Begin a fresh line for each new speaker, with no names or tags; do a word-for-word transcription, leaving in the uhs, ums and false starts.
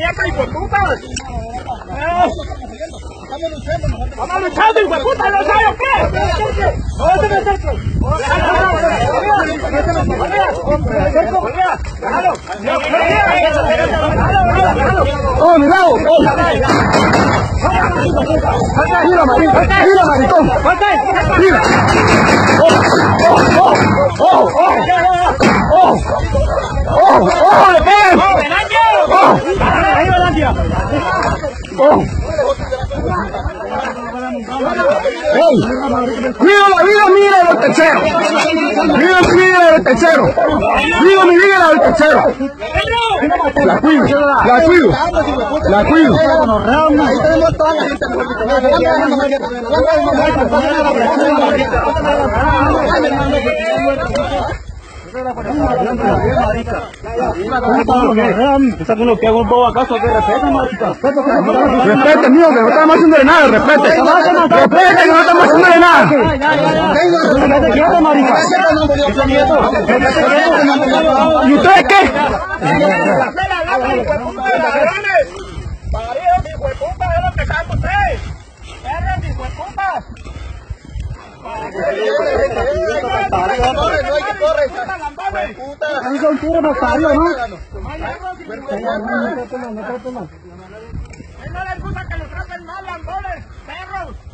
mierda, hijo de puta! ¡Vamos luchando, hijo de puta! ¿No sabe o qué? ¡No se me acerque!
¡Oh, mi bravo! ¡Mira, maricón! ¡Mira, maricón! ¡Mira! ¡Oh, oh, oh! ¡Oh, oh! ¡Oh! ¡Oh, oh! ¡Le pegan! ¡Oh! ¡Oh! ¡Ey! ¡Cuido la vida mía de los techeros! ¡Cuido mi vida de los techeros! ¡Cuido mi vida de los techeros! ¡La cuido! ¡La cuido! ¡La cuido!
Ahí tenemos toda la gente.
¿Está con lo que hago un poco acaso? ¿Qué respeta, marica? Respete, mío, que no estamos haciéndole nada, respete. Respete, que no estamos haciéndole nada. ¿Y ustedes qué?
¡Paridos, hijo de puta! ¡Es lo que saben ustedes! ¡Perros, hijo de puta!
Son puros bastardos, ¿no?
¡No les gusta que los traten mal, lambones! ¡Perros!